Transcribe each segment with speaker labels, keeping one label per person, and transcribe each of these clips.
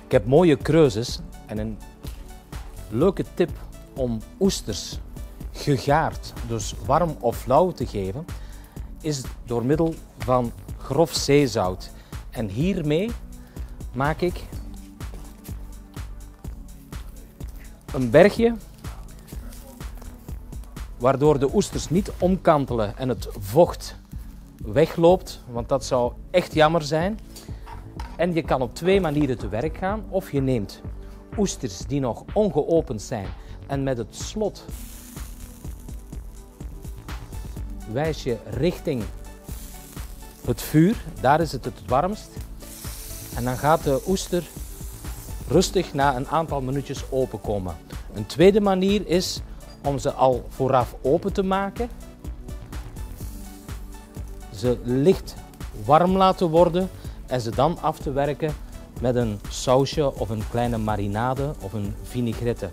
Speaker 1: Ik heb mooie kreuzes en een leuke tip om oesters gegaard, dus warm of flauw te geven, is door middel van grof zeezout. En hiermee maak ik een bergje waardoor de oesters niet omkantelen en het vocht wegloopt, want dat zou echt jammer zijn. En je kan op twee manieren te werk gaan. Of je neemt oesters die nog ongeopend zijn en met het slot wijs je richting het vuur. Daar is het het warmst. En dan gaat de oester rustig na een aantal minuutjes openkomen. Een tweede manier is om ze al vooraf open te maken. Ze licht warm laten worden en ze dan af te werken met een sausje of een kleine marinade of een vinaigrette.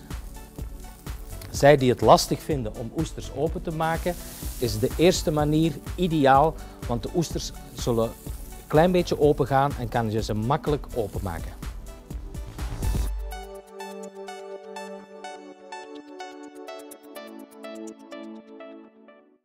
Speaker 1: Zij die het lastig vinden om oesters open te maken, is de eerste manier ideaal, want de oesters zullen een klein beetje open gaan en kan je ze makkelijk openmaken.